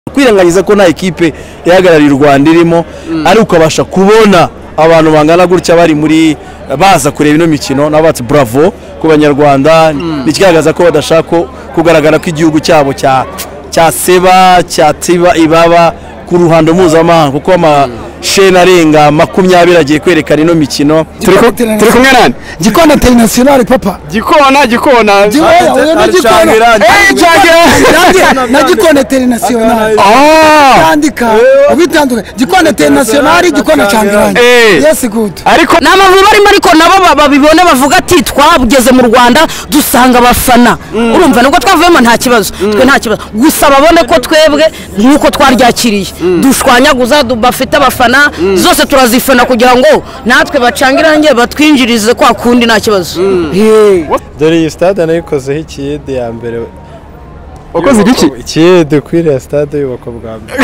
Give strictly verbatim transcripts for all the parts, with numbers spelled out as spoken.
kwirengagiza ko nta ekipe ihagarariye u Rwanda irimo ari ukabasha kubona abantu bangana gutya bari muri baza kureba ino mikino n'abati bravo ku banyarwanda bikigaragaza ko badashaka kugaragara ko igihugu cyabo cya cya seba cya tiba ibaba ku ruhando mpuzamahanga kuko ama shena arenga makumyabiri agiye kwerekana ino mikino turi kumwe nani Gikona International papa Gikona Gikona na Gikona International ah yandika ubitandukanye Gikona International Gikona Changrani yes good ariko namavuba arimo ariko nabo babibone bavuga ati twabugeze mu Rwanda dusanga abafana urumva nubwo twavuyemo nta kibazo twe nta kibazo gusa babone ko twebwe nkuko twaryakiriye dushwanyaguza bafite abafana zose turazifana kugira ngo natwe bacangirange batwinjirize kwa kundi nta kibazo dore iyi stade nayikozeho ikiyede ya mbere wakoze iki ikiyede kwiriya stade yubakwa bwa mbere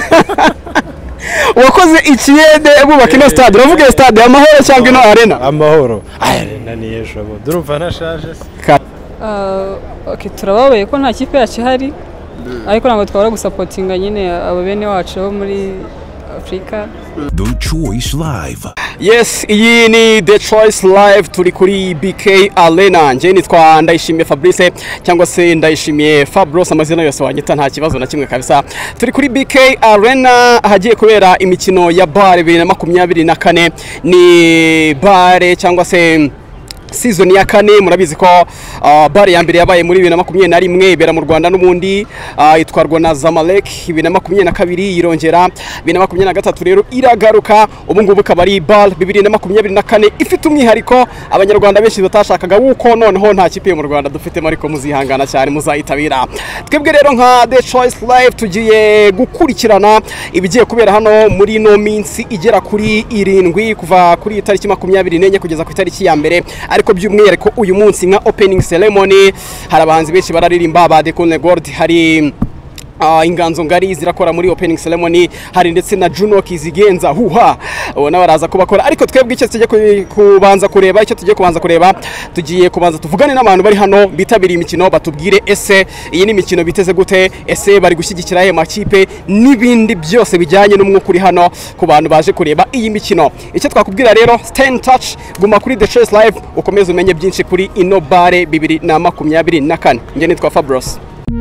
wakoze ikiyede bubaka ino stade uravuga stade Amahoro cyangwa ino arena Amahoro arena ni ejo bo durumva nashaje uh, okay turababaye ko nta kipe yacu hari ariko ntabwo twabura gusapotinga nyine abo bene wacu bo muri Africa. The Choice Live. Yes, iyi ni The Choice Live turi kuri B K Arena. Nje nitwa Ndayishimiye Fabrice cyangwa se Ndayishimiye Fabros amazina yose wanyita nta kibazo na kimwe kabisa. Turi kuri B K Arena hagiye kubera imikino ya bar bibiri na makumyabiri na kane ni bar cyangwa se season ya kane murabizi ko uh, bare ya mbere yabaye muri bibiri na makumyabiri na rimwe ibera mu Rwanda n'ubundi uh, itwarwa na Zamalek bibiri na makumyabiri na kabiri irongera bibiri na makumyabiri na gatatu rero iragaruka ubu ngubu kabari ball bibiri na makumyabiri na kane ifite umwihariko abanyarwanda benshi batashakaga wuko noneho nta kipe mu Rwanda dufite mariko muzihangana cyane muzayitabira twebwe rero nka The Choice Live tugiye gukurikirana ibigiye kubera hano muri no minsi igera kuri irindwi kuva kuri itariki makumyabiri n'enye kugeza ku itariki ya mbere ariko by'umwihariko uyu munsi nka opening ceremony hari abahanzi benshi bararirimba ba Dekone Gold hari Uh, inganzo ngari zirakora muri opening ceremony hari ndetse na Juno Kizigenza huha ubona baraza kubakora ariko twebwe icyo tujye kubanza kureba icyo tujye kubanza kureba tugiye kubanza tuvugane n'abantu bari hano bitabiriye imikino batubwire ese iyi ni imikino biteze gute ese bari gushyigikira ayo makipe n'ibindi byose bijyanye n'umwuka uri hano ku bantu baje kureba iyi mikino icyo twakubwira rero stay in touch guma kuri The Choice Live ukomeze umenye byinshi kuri ino bare bibiri na makumyabiri na kane nge nitwa Fabros.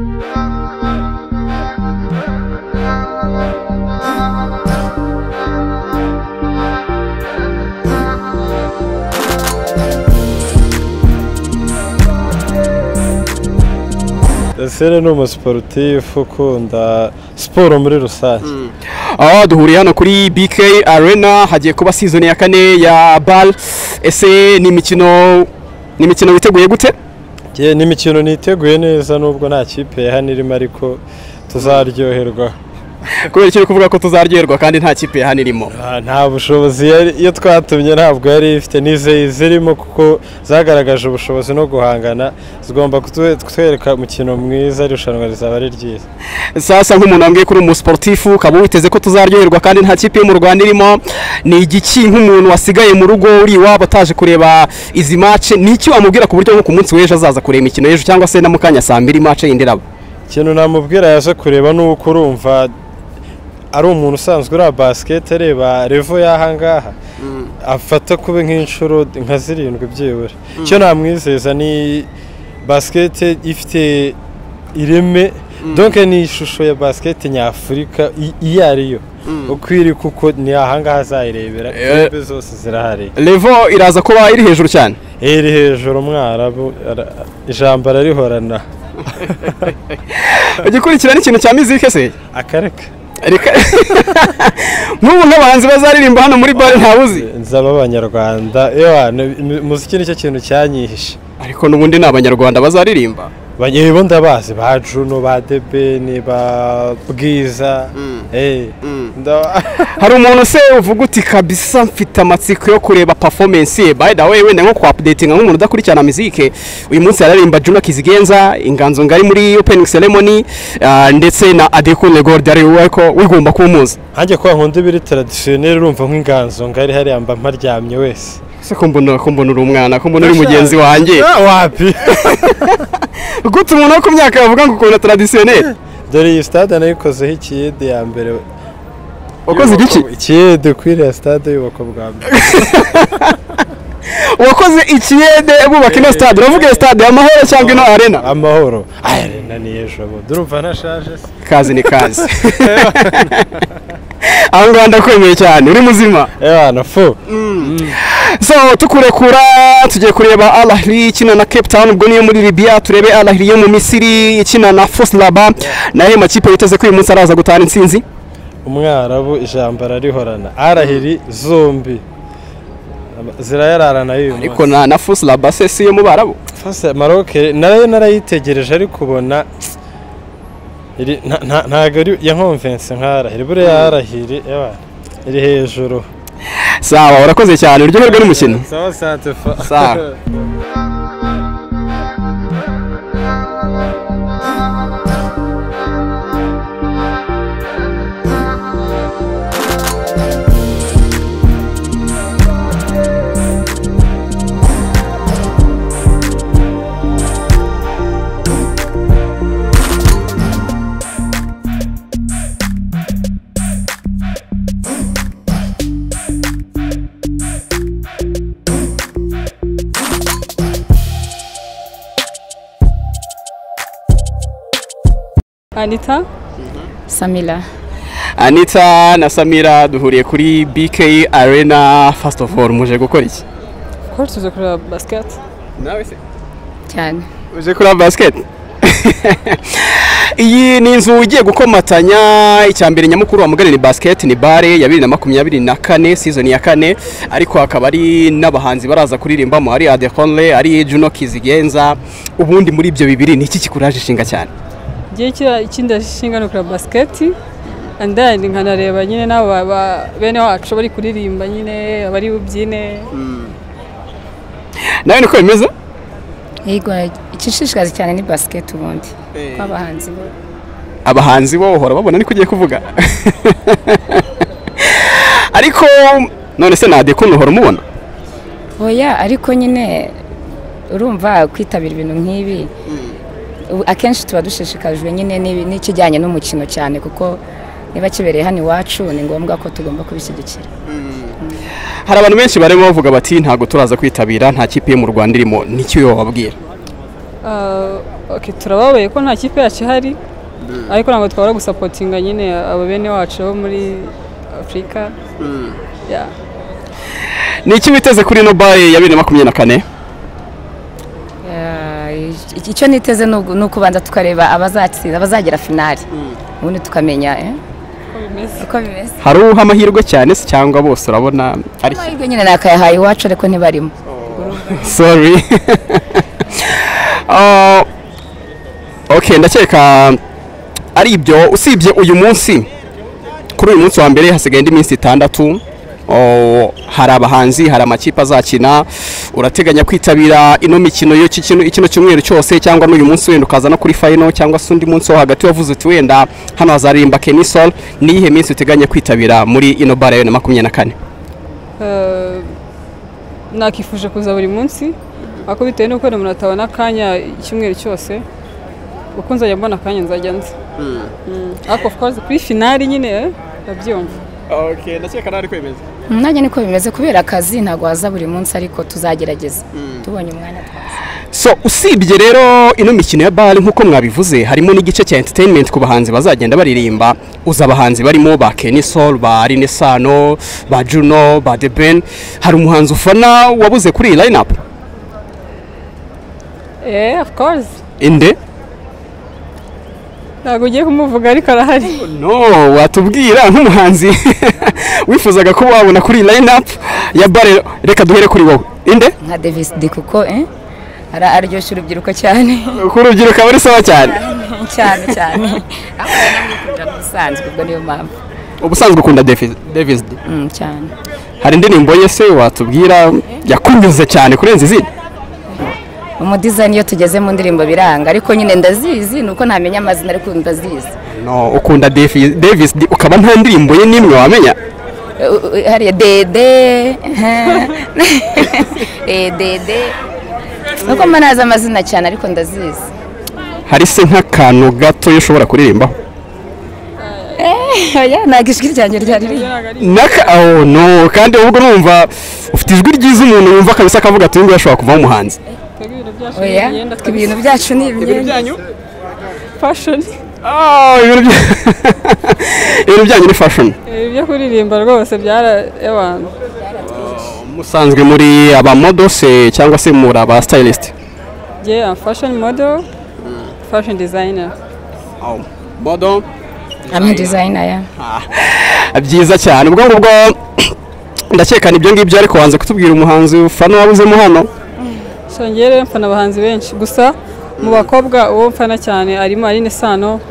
Sere no sportif ukunda sport muri rusange. Ah duhuriye hano kuri B K Arena hagiye kuba season ya kane ya ball ese ni imikino ni imikino witeguye gute? Je ni imikino niteguye neza nubwo nta kipe yahanirimo ariko tuzaryoherwa. Kubera icyo kuvuga ko tuzaryoherwa kandi nta kipe yahanirimo. Nta bushobozi iyo twatumye ntabwo yari ifite nize zirimo kuko zagaragaje ubushobozi no guhangana zigomba kutwereka umukino mwiza irushanwa rizaba ari ryiza. Sasa nk'umuntu ambwiye kuri umu sportif ukaba witeze ko tuzaryoherwa kandi nta kipe mu Rwanda irimo ni igiki nk'umuntu wasigaye mu rugo uri waba taje kureba izi match ni iki wamubwira ku buryo nko ku munsi w'ejo azaza kureba imikino y'ejo cyangwa se na mukanya saa mbiri match y'indirabo? Ikintu namubwira yaje kureba nuko urumva ari umuntu usanzwe ura basket areba revo yahangaha afata kube nk'inshuro nka zirindwi byibura cyo namwizeza ni basket ifite ireme donc ni ishusho ya basket nyafurika iyo ariyo ukwiri kuko ni ahangaha zayirebera ibe zose zirahari revo iraza kuba iri hejuru cyane iri hejuru mwarabu ijambo ararihorana ugikurikira n'ikintu cya musique se akareka Erika Nubu n'abahanzi bazaririmba hano muri bar ntawuzi nzaba abanyarwanda ewa muziki nicyo kintu cyanyihishe ariko nubundi n'abanyarwanda bazaririmba banyebo ndabazi ba Juno ba Debeni ba Bwiza eh hari umuntu se uvuga uti kabisa mfite amatsiko yo kureba performance ye by the way wenda nko kwa updating nk'umuntu udakurikirana musique uyu munsi yararimba Juno Kizigenza inganzo ngari muri opening ceremony ndetse na Adekone Gold ari weko wigomba kumuza hanjye kwa nkunda ibiri traditionnel urumva nk'inganzo ngari hari yamba mparyamye wese se kumbona kumbona uri umwana kumbona uri mugenzi wanjye wapi gute umuntu wo ku myaka yavuga ngo ukunda traditionnel dore iyi stade nayikozeho ikiyede ya mbere. Wakoze iki? Ikiyede kuri iriya stade y'ubukwe bwa mbere. Wakoze ikiyede bubaka ino stade, uravuga stade y'Amahoro cyangwa ino arena? Amahoro. Arena ni ejo bo. Durumva nashaje se. Kazi ni kazi. Aho ngaho ndakwemeye cyane, uri muzima? Eh na fu. So tukurekura tugiye kureba Al Ahly ikina na Cape Town, ubwo niyo muri Libya. Turebe Al Ahly yo mu Misiri ikina na F U S Rabat, nahe makipe yiteze ko uyu munsi araza gutahana intsinzi. Umwarabu ijambo ararihorana. Arahiri zombi zirayararana y'uyu munsi. Ariko na na F U S Rabat se si yo mu Barabu. Fase Maroc nayo narayitegereje ari kubona iri ntago ari yankonvense nkara iri bure yarahiri eba iri hejuru. Sawa, urakoze cyane, uryoherwe n'umukino. Sawa sante fa. Sawa. Anita Samira Anita na Samira duhuriye kuri B K Arena. First of all, muje gukora iki? of course tuje kureba basket. Nawe se cyane uje kureba basket? Iyi ni inzu ugiye gukomatanya icyambere nyamukuru wa Mugari ni basket ni bare ya bibiri na makumyabiri na kane season ya kane, ariko hakaba ari n'abahanzi baraza kuririmbamo, ari Adekonle, ari Juno Kizigenza. Ubundi muri ibyo bibiri ni iki kikuraje ishinga cyane? Giye kira ikindi shinga no kureba basket and then nkanareba nyine nabo bene wacu bari kuririmba nyine abari ubyine. Nawe niko bimeze? yego ikishishikaje cyane ni basket ubundi kwabahanzi bo abahanzi bo hora babona niko ugiye kuvuga. Ariko none se nade ko nuhora mubona? oya ariko nyine urumva kwitabira ibintu nk'ibi akenshi tuba dushishikajwe nyine n'ikijyanye n'umukino cyane, kuko niba kibereye hano iwacu ni ngombwa ko tugomba kubishyigikira. Hari abantu benshi barimo bavuga bati ntago turaza kwitabira, nta kipe yo mu Rwanda irimo, nicyo yo wababwira? Uh, okay, turababaye ko nta kipe yacu ihari, ariko ntabwo twabura gusapotinga nyine abo bene wacu bo muri Afrika. Yeah. Ni iki biteze kuri no baye ya bibiri na makumyabiri na kane? Icyo niteze no kubanza tukareba abazatsinda abazagera finali, ubundi tukamenya eh uko bimeze. Hari uha amahirwe cyane se cyangwa bose urabona ari amahirwe nyine nakayahaye iwacu ariko ntibarimo. Sorry. uh, okay, ndakeka ari ibyo. Usibye uyu munsi, kuri uyu munsi wa mbere hasigaye indi minsi itandatu. Oh, hari abahanzi, hari amakipe azakina. Urateganya kwitabira ino mikino yo kino ikino cyumweru cyose cyangwa n'uyu munsi wenda ukaza no kuri final cyangwa se undi munsi wo hagati wavuze uti wenda hano hazarimba Kenny Sol? Ni ihe minsi uteganya kwitabira muri ino bara yo na makumyabiri na kane? Uh, nakifuje kuza buri munsi, ako bitewe nuko umuntu atabona akanya icyumweru cyose, uko nzajya mbona akanya nzajya nza. Mm. Mm. Ariko of course kuri finali nyine babyumva. Okay, ndakeka nari kwemeza. Nanjye niko bimeze kubera akazi ntago waza buri munsi, ariko tuzagerageza tubonye umwanya twaza. So usibye rero ino mikino ya ball nkuko mwabivuze, harimo n'igice cya entertainment ku bahanzi bazagenda baririmba. Uza abahanzi barimo ba Kenny Sol, ba Aline Sano, ba Juno, ba The Ben. Hari umuhanzi ufana wabuze kuri line up? Eh, of course. Inde? Ntago ugiye kumuvuga ariko arahari. No, watubwira nk'umuhanzi wifuzaga ko wabona kuri line up ya ball. Reka duhere kuri wowe. Inde? Nka Davis D kuko eh ara aryoshye urubyiruko cyane. Ku rubyiruko bari sawa cyane. Cyane cyane. Aho namwikunda gusanzwe ubwo niyo mpamvu. Ubusanzwe ukunda Davis Davis D? Mm, cyane. Hari indirimbo yese watubwira yakunyuze cyane kurenza izindi? Umudesign iyo tugeze mu ndirimbo biranga, ariko nyine ndazizi nuko ntamenya amazina ariko ndazizi. No, ukunda Davis Davis D ukaba nta ndirimbo ye nimwe wamenya? Hari dede eh dede nuko manaza amazina cyane ariko ndazizi. hari se nk'akantu gato ushobora kuririmbaho oya ntabwo ijwi ryanjye ryari naka oh no kandi ubwo numva ufite ijwi ryiza umuntu yumva kabisa akavuga ati ngo yashobora kuva umuhanzi oya ibintu byacu ni imyenda fashion ah ibintu ibintu byanyu ni fashion ibyo kuririmba rwose byara abantu musanzwe muri aba models cyangwa se muri aba stylist je am fashion model fashion designer oh model I'm designer ya byiza cyane ubwo ngubwo ndakeka ibyo ngibyo ariko wanze kutubwira umuhanzi ufana wabuzemo hano songere mfana abahanzi benshi gusa mu bakobwa uwo mfana cyane arimo Aline Sano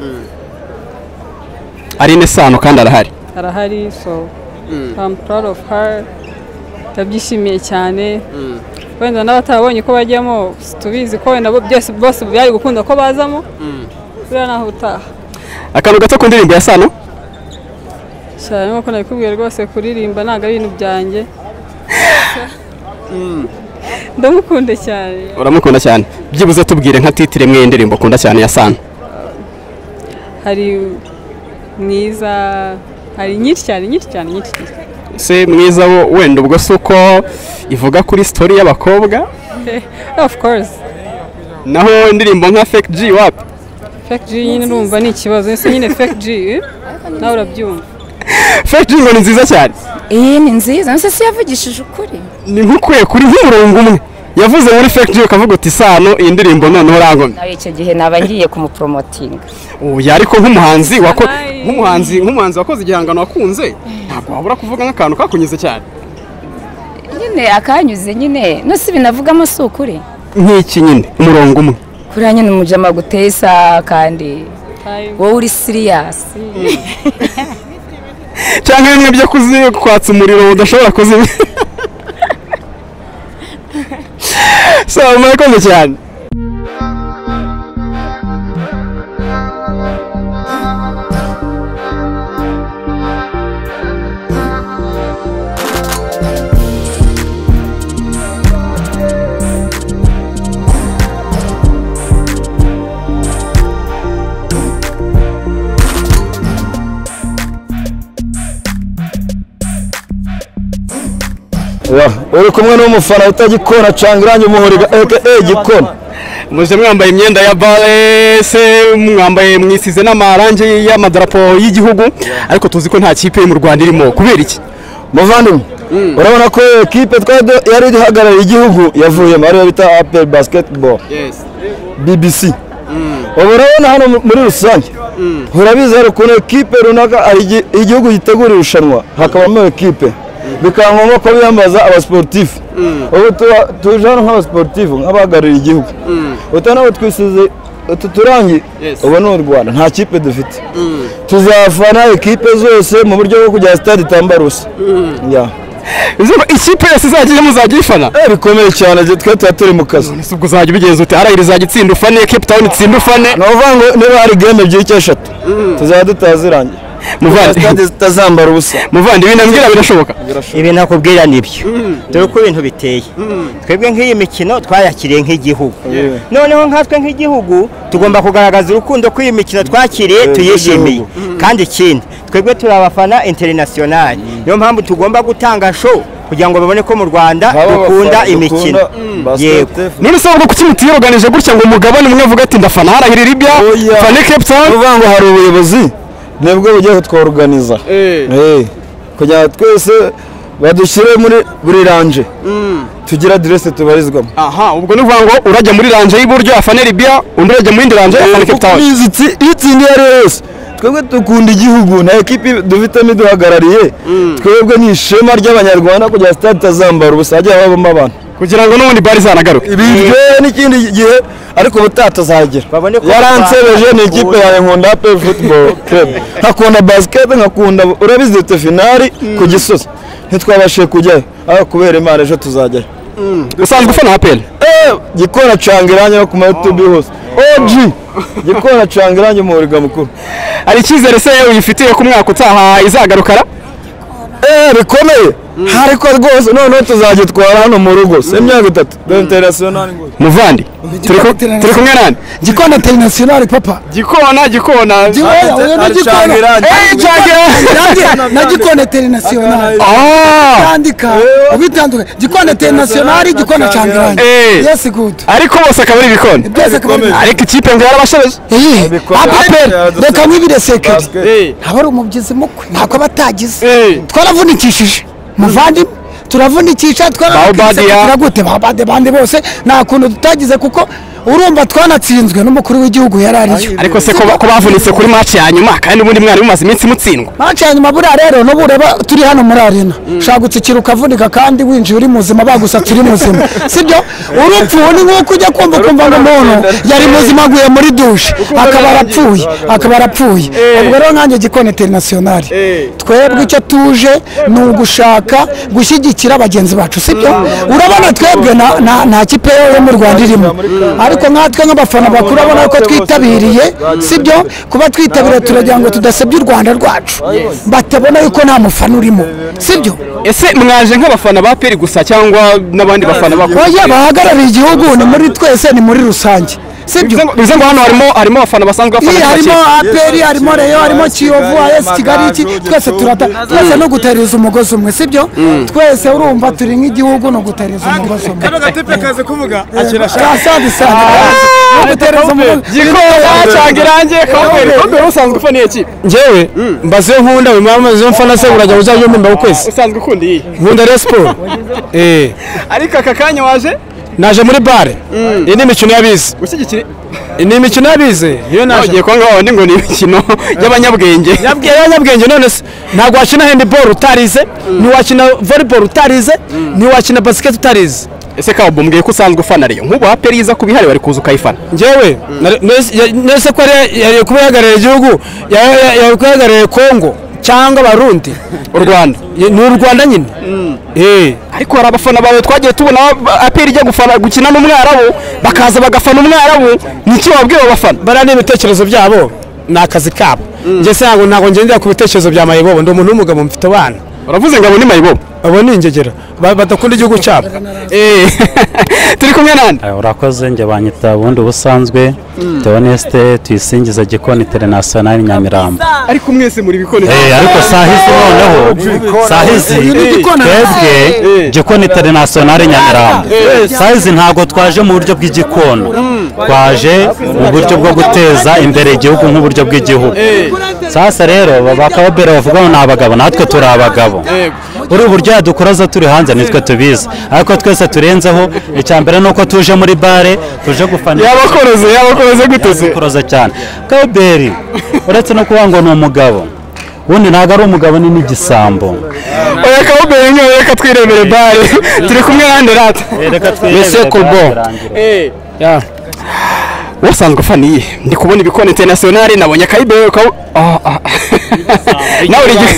Aline Sano kandi arahari arahari so I'm proud of her tabyishimiye cyane wenda n'abatabonye ko bajyamo tubizi ko wenda byose bose byari gukunda ko bazamo bira naho utaha akantu gato ku ndirimbo ya Sano cyane nko nabikubwiye rwose kuririmba ntago ari ibintu byanjye ndamukunda cyane uramukunda cyane byibuze tubwire nka titire mwe indirimbo ukunda cyane ya Sano hari mwiza hari nyinshi cyane nyinshi cyane nyinshi se mwiza wo wenda ubwo suko ivuga kuri story y'abakobwa of course naho indirimbo nka Fake G wapi Fake G nyine numva ni ikibazo ese nyine Fake G nawe urabyumva Fake G ngo ni nziza cyane iyi ni nziza nse si yavugishije ukuri ni nk'ukuye kuri nk'umurongo umwe yavuze muri Fake G ukavuga uti Sano iyi ndirimbo none urangomye nawe icyo gihe naba ngiye kumupromotinga oya ariko nk'umuhanzi wako nk'umuhanzi nk'umuhanzi wakoze igihangano wakunze ntabwo wabura kuvuga nk'akantu kakunyuze cyane nyine akanyuze nyine no si binavugamo si ukuri nk'iki nyine umurongo umwe kuriya nyine umujama gutesa kandi wowe uri serious cyangwa bimwe byo kuzi kwatsa umuriro udashobora kuzimya so murakoze cyane uri kumwe n'umufana utagikona canga irangi umuhuriga aka gikona muje mwambaye imyenda ya bale se mwambaye mwisize n'amarangi y'amadarapo y'igihugu ariko tuzi ko nta kipe mu Rwanda irimo kubera iki muvandimwe urabona ko ekipe yari ihagarariye igihugu yavuyemo ariyo bita A P R basketball B B C ubu urabona hano muri rusange urabizi hari ukuntu ekipe runaka igihugu gitegura irushanwa hakabamo ekipe bikaba ngombwa ko biyambaza abasportifu ubu tuje hano nk'abasportifu nk'abahagarariye igihugu utu nabo twisize utu turangi ubu ni u Rwanda nta kipe dufite tuzafana ekipe zose mu buryo bwo kujya stade Tambarusa ikipe yose izajya muzajya ifana bikomeye cyane twe tuba turi mu kazi ubwo uzajya ubigenza uti arayiri izajya itsinda ufane Cape Town itsinda ufane ni ukuvuga ngo niba hari game ebyiri cyangwa eshatu tuzajya dutazirangiye muvandi zitazambara ubusa muvandi ibintu mbwira birashoboka ibi nakubwira nibyo dore uko ibintu biteye twebwe nk'iyi mikino twayakiriye nk'igihugu noneho nkatwe nk'igihugu tugomba kugaragaza urukundo kw'iyi mikino twakiriye tuyishimiye kandi ikindi twebwe turi abafana international niyo mpamvu tugomba gutanga show kugira ngo babone ko mu Rwanda dukunda imikino yego none se ubwo kuki mutiyoganije gutya ngo umugabane umwe avuga ati ndafana harahira Libya fane Cape Town uvuga ngo hari ubuyobozi nibwo bugiye kutworganiza eh kugira twese badushyire muri buri ranje tugira adresse tubarizwamo aha ubwo nuvuga ngo urajya muri ranje y'iburyo afane Libya undi urajya muri ranje afane Cape Town itsinda yari yose twebwe dukunda igihugu na ekipi dufitemo iduhagarariye twebwe ni ishema ry'abanyarwanda kugira stade tazambara ubusajya babamo abantu kugira ngo n'ubundi bari zanagaruke ibiryo n'ikindi gihe ariko butatazagera yaransebeje ni ikipe ya Nkunda A P R football club nkakunda basket nkakunda urabizi dute finali ku Gisozi ntitwabashe kujyayo aho kubera Imana ejo tuzajyayo usanzwe ufana A P R eh gikora canga irangi no ku YouTube hose O G gikora canga irangi mu Riga mukuru ari cyizere se uyifitiye ku mwaka utaha izagarukara eh bikomeye ariko rwose noneho tuzagitwara hano mu rugo se imyaka itatu international muvandi turi turi kumwe nani Gikona international papa gikona gikona na Gikona international yandika ubitandukanye Gikona international Gikona Changirange yes good ariko bose akabari bikona ariko ikipe ngo yarabashobeje reka mwibire sekeri abari umubyizi mukwe ntako batagize twaravunikishije muvandi turavunikisha twaravunikisha gute babade bande bose nta kuntu tutagize kuko urumva twanatsinzwe n'umukuru w'igihugu yarariyo ariko se ko bavunitse kuri match ya nyuma kandi ubundi mwari mumaze iminsi mutsindwa match ya nyuma buriya rero no bureba turi hano muri arena ushaka gutsikira ukavunika kandi winjiye uri muzima bagusa turi muzima sibyo urupfu ni nko kujya kumva kumva umuntu yari muzima aguye muri douche akaba arapfuye akaba arapfuye ubwo rero nkanjye Gikona international twebwe icyo tuje ni ugushaka gushyigikira abagenzi bacu sibyo urabona twebwe nta kipe yo mu Rwanda irimo ariko nkatwe nk'abafana bakuru abona ko twitabiriye sibyo kuba twitabiriye turagira ngo tudasebye u Rwanda rwacu batabona yuko nta mufana urimo sibyo ese mwaje nk'abafana ba Peri gusa cyangwa n'abandi bafana bakuru oya bahagarariye igihugu ni muri twese ni muri rusange sibyo bize ngo hano harimo harimo abafana basanzwe bafana harimo Aperi harimo Rayon harimo Kiyovu A S Kigali iki twese turata twese no gutereza umugozi umwe sibyo twese urumva turi nk'igihugu no gutereza umugozi umwe kano gatipe kaze kuvuga akirashaka asandi sana no gutereza umugozi Gikona Changirange Kaberi Kaberi usanzwe ufaniye iki njyewe mbaze nkunda we mama zo mfana se urajya uzaje mpemba ukwezi usanzwe ukunda iyi nkunda Resport eh ariko aka kanya waje naje muri bare iyi ni imikino yabize ushyigikire ni imikino yabize iyo naje ko ngaho ndi ngo ni imikino y'abanyabwenge yabwiye y'abanyabwenge none se ntabwo wakina handball utarize ni wakina volleyball utarize ni wakina basket utarize ese ka bombwiye ko usanzwe ufana Rayon nk'ubu Aperi iza kubihari bari kuza ukayifana njyewe nese ko yari kubihagararira igihugu yari kubihagararira Kongo cyangwa Barundi u Rwanda ni u Rwanda nyine eh ariko hari abafana bawe twagiye tubona Aperi ijya gufana gukina n'umwarabu bakaza bagafana umwarabu niki wabwiye abafana barane ibitekerezo byabo ni akazi kabo nje se ngo ntago ngendera ku bitekerezo bya Mayibobo ndi umuntu w'umugabo mfite abana uravuze ngo abo ni Mayibobo abo ni ingegera badakunda igihugu cyabo eh turi kumwe nande urakoze nge banyita bundi ubusanzwe Theoneste tuyisingiza Gikona international Nyamirambo ariko mwese muri bikone eh ariko sahizi noneho sahizi twebwe Gikona international Nyamirambo sahizi ntago twaje mu buryo bw'igikona twaje mu buryo bwo guteza imbere igihugu nk'uburyo bw'igihugu sasa rero bakababera bavuga ngo nabagabo natwe turi abagabo uri buryo yadukuraza turi hanze nitwe tubizi ariko twese turenzeho icyambere nuko tuje muri bare tuje gufana yabakoroze yabakoroze guteze koroza cyane Kaberi uretse no kuba ngo ni umugabo ubundi ntago ari umugabo ni n'igisambo oya Kaberi nyo reka twirebere bare turi kumwe hande rata reka twese Kurbo eh ya wasanzwe ufaniye ndi kubona Ibikona international nabonye Kaberi ko nawe uri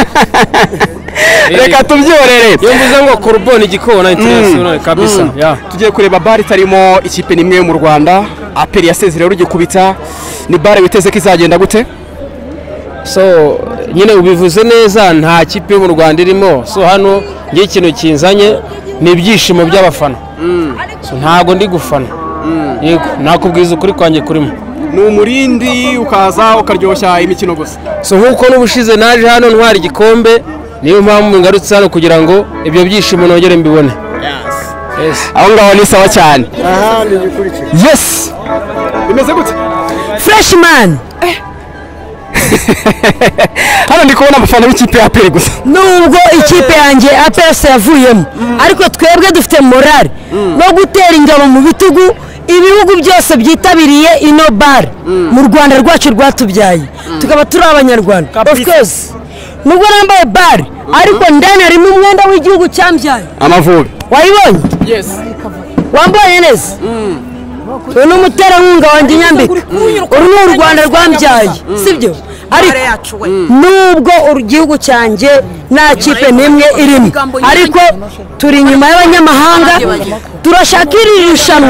reka tubyorere iyo mvuze ngo Kurbo ni Gikona international kabisa ya tugiye kureba bare itarimo ikipe nimwe yo mu Rwanda Aperi yasezerera rugikubita ni bare witeze ko izagenda gute so nyine ubivuze neza nta kipe yo mu Rwanda irimo so hano ngiye ikintu kinzanye ni ibyishimo by'abafana so ntago ndi gufana yego nakubwiza ukuri kwanjye kurimo ni umurindi ukaza ukaryoshya imikino gusa so nkuko n'ubushize naje hano ntwara igikombe niyo mpamvu ngarutse hano kugira ngo ibyo byishimo nongere mbibone yes aho ngaho ni sawa cyane aha ni gikurikira yes bimeze gute freshman hano ndi kubona abafana b'ikipe ya Aperi gusa nubwo ikipe yanjye A P R yavuyemo ariko twebwe dufite morale no gutera ingabo mu bitugu ibihugu byose byitabiriye ino bar mu Rwanda rwacu rwatubyaye tukaba turi abanyarwanda of course nubwo nambaye bar ariko ndani harimo umwenda w'igihugu cyambyaye Amavubi wayibonye yes wambaye neza uyu ni umuterankunga wanjye nyambika uru ni u Rwanda rwambyaye sibyo ariko nubwo igihugu cyanjye nta kipe n'imwe irimo ariko turi inyuma y'abanyamahanga turashaka iri rushanwa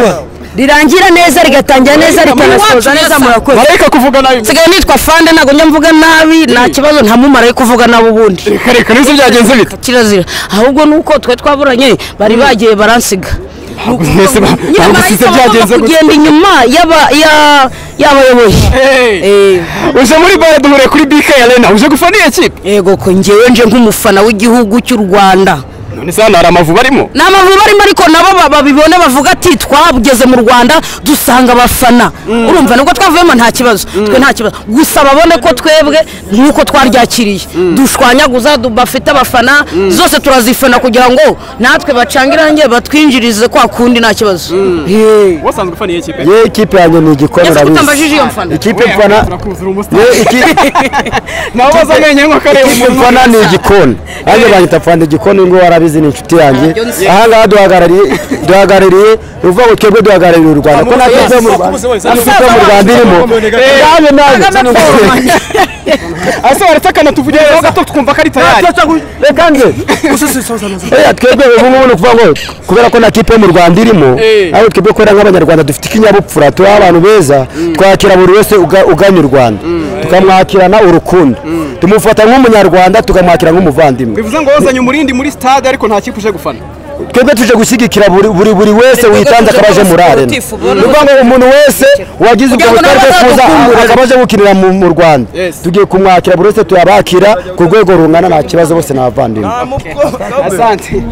rirangira neza rigatangira neza rikanasoza neza murakoze marayika kuvuga nabi sigaye nitwa fande ntago njya mvuga nabi nta kibazo nta mumarayika kuvuga nabi ubundi reka reka nizo byagenze bite kirazira ahubwo nuko twe twaburanye bari bagiye baransiga mwese bagusize byagenze kugenda inyuma yaba y'abayobozi uje muri bare duhure kuri B K Arena uje gufana iyi kipe yego ko njyewe nje nk'umufana w'igihugu cy'u Rwanda none sana hari amavubi arimo ni amavubi arimo ariko nabo babibone bavuga ati twabugeze mu Rwanda dusanga abafana urumva nubwo twavuyemo nta kibazo twe nta kibazo gusa babone ko twebwe nk'uko twaryakiriye dushwanyaguza bafite abafana zose turazifana kugira ngo natwe bacangirange batwinjirize kwa kundi nta kibazo wasanzwe ufana iyi kipe ye ikipe yanjye ni igikona rabizi utambajije iyo mfana ikipe mfana ye ikipe nawo bazamenye ngo kare umufana ni igikona anje banyita fanda igikona ngo warabizi ni inshuti yanjye aha ngaha duhagarariye duhagarariye uvuga ngo twebwe duhagarariye u Rwanda ko natwe mu Rwanda natwe mu Rwanda irimo yaje naje asa waratakana tuvugira gato twumva ko ari tayari reka nge eh twebwe ubu ngubu kuvuga ngo kubera ko na kipe mu Rwanda irimo aho twebwe ko nk'abanyarwanda dufite ikinyabupfura turi abantu beza twakira buri wese uganye u Rwanda tukamwakirana urukundo tumufata nk'umunyarwanda tukamwakira nk'umuvandimwe bivuze ngo wazanye umurindi muri stade ariko nta kipe uje gufana twebwe tuje gushyigikira buri buri buri wese witanze akabaje muri arena nuvuga ngo umuntu wese wagize ubwo butare kuza akabaje gukinira mu Rwanda tugiye kumwakira buri wese tuyabakira ku rwego rungana nta kibazo bose n'abavandimwe asante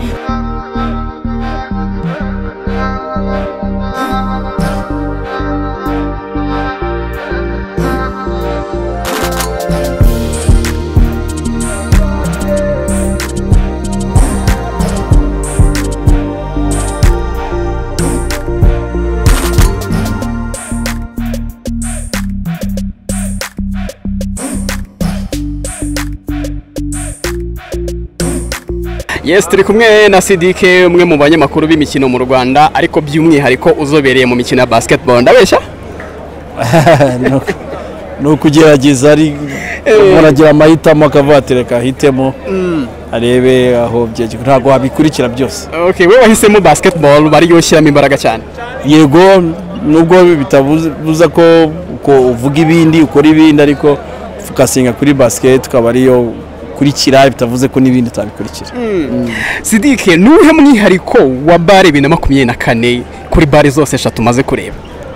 Yes, turi kumwe na Sidike umwe mu banyamakuru b'imikino mu Rwanda ariko by'umwihariko uzobereye mu mikino ya basketball ndabeshya no kugerageza ari muragira amahitamo akavuga hitemo arebe aho byeje ntago wabikurikira byose. Okay, we wahisemo basketball bari yoshyiramo imbaraga cyane. Yego nubwo bitabuza ko uko uvuga ibindi ukora ibindi ariko focusinga kuri basket ukaba ariyo kurikira bitavuze ko nibindi tabikurikira. Sidike nuhe mwihariko wa bare bibiri na makumyabiri na kane kuri bare zose eshatu maze kureba?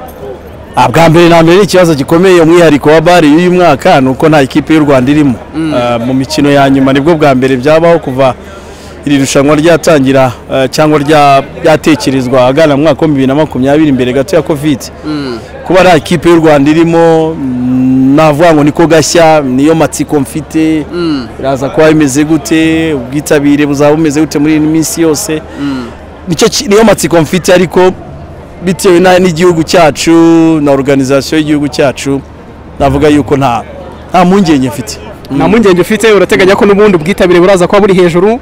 Abwa mbere na mbere ikibazo gikomeye umwihariko wa bare y'uyu mwaka nuko nta ikipe y'u Rwanda irimo mu mikino ya nyuma nibwo bwa mbere byabaho kuva iri rushanwa ryatangira cyangwa ryatekerezwa agana mu mwaka wa bibiri na makumyabiri imbere gato ya Covid. Kuba nta ikipe y'u Rwanda irimo navuga ngo niko gashya niyo matsiko mfite iraza kwa imeze gute ubwitabire buzaba bumeze gute muri iyi minsi yose nicyo niyo matsiko mfite ariko bitewe n'igihugu cyacu na organisation y'igihugu cyacu navuga yuko nta nta mpungenge mfite nta mpungenge ufite urateganya ko n'ubundi ubwitabire buraza kwa buri hejuru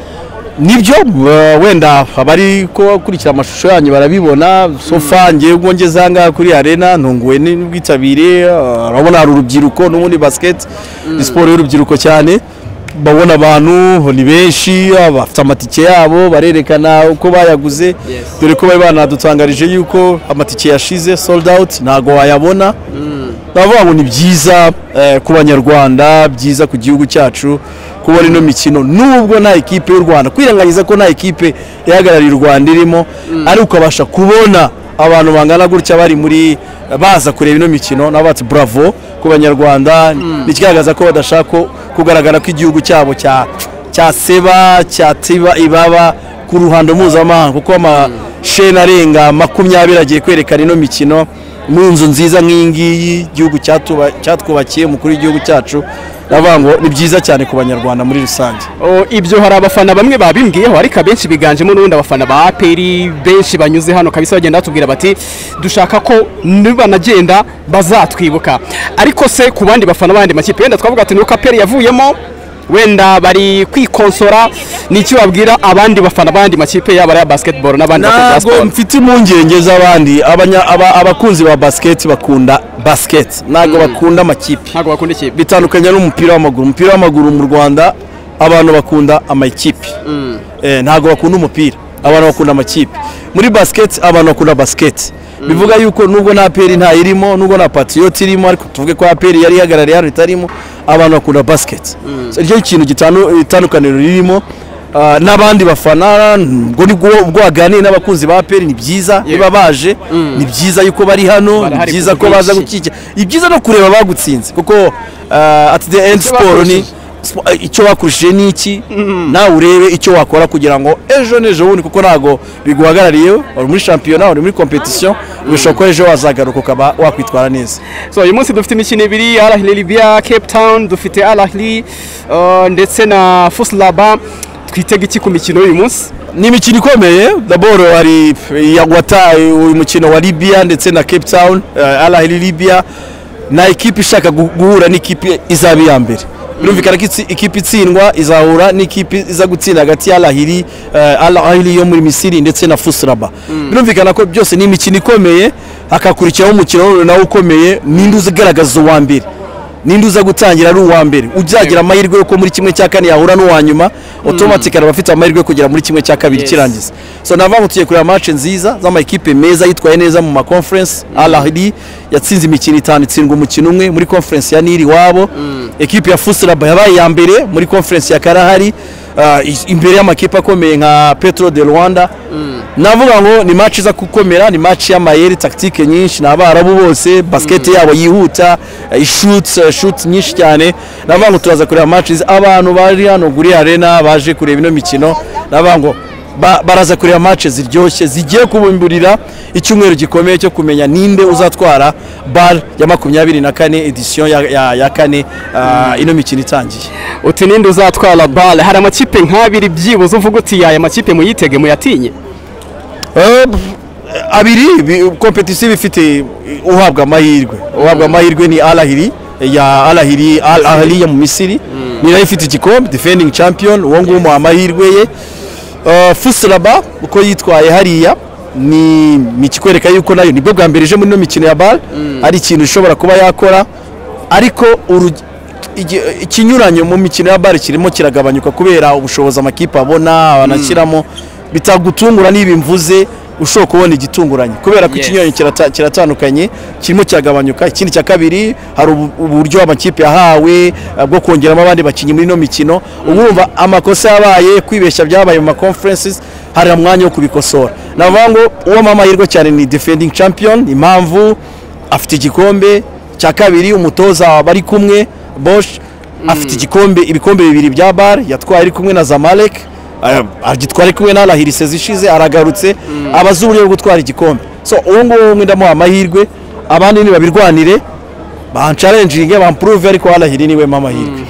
nibyo wenda abari ko kurikira amashusho yanyu barabibona sofa ngiye ubwo ngeze hanga kuri arena ntunguwe n'ubwitabire urabona hari urubyiruko n'ubundi basket sport y'urubyiruko cyane babona abantu ni benshi bafite amatike yabo barerekana uko bayaguze dore ko bari banadutangarije yuko amatike yashize sold out ntago wayabona bavuga ngo ni byiza ku banyarwanda byiza ku gihugu cyacu kubona ino mikino nubwo nta ekipe y'u Rwanda kwirengagiza ko nta ekipe ihagarariye u Rwanda irimo ari ukabasha kubona abantu bangana gutya bari muri baza kureba ino mikino n'abati bravo ku banyarwanda nikigaragaza ko badashaka kugaragara ko igihugu cyabo cya cya seba cya tiba ibaba ku ruhando mpuzamahanga kuko amasheni arenga makumyabiri agiye kwerekana ino mikino mu nzu nziza nk'ingiyi igihugu cyatwubakiye umukuru w'igihugu cyacu navuga ngo ni byiza cyane ku banyarwanda muri rusange. Ibyo hari abafana bamwe babimbwiyeho ariko abenshi biganjemo n'ubundi abafana ba A P R benshi banyuze hano kabisa bagenda batubwira bati dushaka ko nibanagenda bazatwibuka ariko se ku bandi bafana bandi makipe wenda twavuga ati nuko A P R yavuyemo wenda bari kwikonsora niki wabwira abandi bafana bandi makipe yaba ya basketball n'abandi bakora sport. Mfite impungenge z'abandi abakunzi ba basket bakunda basket nago bakunda amakipe nago bakunda ikipe bitandukanye n'umupira w'amaguru umupira w'amaguru mu Rwanda abantu bakunda amakipe eh nago bakunda umupira abantu bakunda amakipe. Muri basket abantu bakunda basket. Bivuga yuko nubwo na A P R nta irimo, nubwo na Patriot irimo, ariko tuvuge ko A P R yari ihagarariye hano itarimo, abantu bakunda basket. So iryo kintu gitandukaniro ririmo. Uh, n'abandi bafana ngo ni bwo waganiye n'abakunzi ba A P R ni byiza niba baje ni byiza yuko bari hano, ni byiza ko baza gukikira, ni byiza no kureba bagutsinze kuko uh, at the end sport ni icyo bakurishije niki nawe urebe icyo wakora kugira ngo ejo nejo wundi kuko nago biguhagarariye uri muri championnat uri muri competition bishobora ko ejo wazagaruka ukaba wakwitwara neza. So uyu munsi dufite imikino ibiri, Al Ahly Libya, Cape Town, dufite Al Ahly uh, ndetse na F U S Rabat. Twitega iki ku mikino uyu munsi? Ni imikino ikomeye. D'abord hari yagwata uyu mukino wa Libya ndetse na Cape Town, uh, Al Ahly Libya na equipe ishaka guhura n'ikipe izabi ya mbere. Birumvikana ko ikipe itsindwa izahura n'ikipe iza gutsinda hagati ya Al Ahly uh, Al Ahly yo muri Misiri ndetse na F U S Rabat. Birumvikana ko byose ni imikino ikomeye, hakakurikiraho umukino nawo ukomeye ninde uzigaragaza uwa mbere. Ninde uza gutangira ari uwa mbere uzagira amahirwe yo ko muri kimwe cya kane yahura n'uwa nyuma automatically bafite amahirwe yo kugera muri kimwe cya kabiri kirangiza. So navango tugiye kureba match nziza z'ama equipe meza yitwaye neza mu ma conference. Al Ahly yatsinze imikino itanu itsindwa umukino umwe muri conference ya Nili wabo. Equipe ya F U S Rabat yabaye ya mbere muri conference ya Karahari uh, imbere y'amakipe akomeye nka Petro de Rwanda. Navuga ngo ni match za kukomera, ni match y'amayeri tactique nyinshi n'abarabu bose, basket yabo yihuta, ishoots shoot nyinshi cyane. Navuga ngo turaza kureba matches abantu bari hano guri arena baje kureba ino mikino. Navuga ngo baraza kureba matches ziryoshye zigiye kubumburira icyumweru gikomeye cyo kumenya ninde uzatwara ball ya makumyabiri na kane edition ya, ya, ya kane uh, ino mikino itangiye. Uti ninde uzatwara ball? Hari amakipe nk'abiri byibuze uvuga uti aya makipe muyitege muyatinye? Uh, abiri competition bifite uhabwa amahirwe. Uhabwa amahirwe ni Al Ahly ya Al Ahly Al Ahly ya mu Misiri. Ni nayo ifite igikombe defending champion uwo nguwo mu amahirwe ye. Uh, F U S Rabat uko yitwaye hariya ni mikikwereka yuko nayo nibwo bwa mbere je muri no mikino ya ball ari ikintu ushobora kuba yakora, ariko ikinyuranyo mu mikino ya ball kirimo kiragabanyuka kubera ubushobozi amakipe abona abanakiramo bitagutungura nibi mvuze ushobora kubona igitunguranye kubera ko ikinyuranyo kiratandukanye kirimo cyagabanyuka. Ikindi cya kabiri hari uburyo amakipe yahawe bwo kongeramo abandi bakinyi muri no mikino. Ubumva amakosa yabaye kwibeshya byabaye mu ma conferences hari amwanya wo kubikosora. Navuga ngo uwo mamahirwe cyane ni defending champion, impamvu afite igikombe cya kabiri, umutoza bari kumwe Bosch afite igikombe ibikombe bibiri bya bar yatwaye ari kumwe na Zamalek, agitware kumwe na Al Ahly sezishize aragarutse abazuriye gutwara igikombe. So uwo ngo mwenda mu amahirwe abandi ni babirwanire ba challenging ba improve ariko Al Ahly niwe mamahirwe.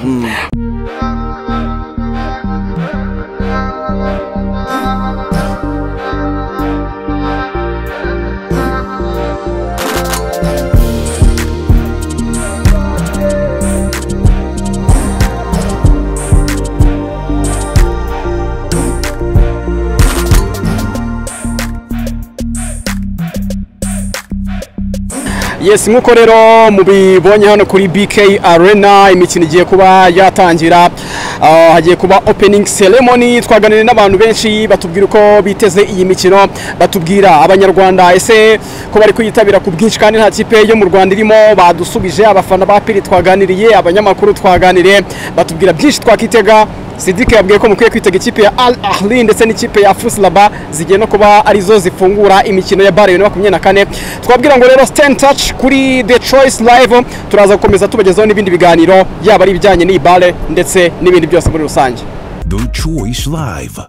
Yes, nkuko rero mubibonye hano kuri B K Arena imikino igiye kuba yatangira, uh, hagiye kuba opening ceremony. Twaganiriye n'abantu benshi batubwira uko biteze iyi mikino, batubwira abanyarwanda ese ko bari kuyitabira ku bwinshi kandi nta kipe yo mu Rwanda irimo. Badusubije abafana ba Piri twaganiriye, abanyamakuru twaganiriye, batubwira byinshi twakitega. Sidike yabwiye ko mukwiye kwitega ikipe ya Al Ahly ndetse n'ikipe ya F U S Rabat zigiye no kuba arizo zifungura imikino ya Bar makumyabiri na kane. Twabwira ngo rero stay in touch kuri The Choice Live, turaza gukomeza tubagezaho n'ibindi biganiro yaba ari ibijyanye n'iyi Bar ndetse n'ibindi byose muri rusange. The Choice Live.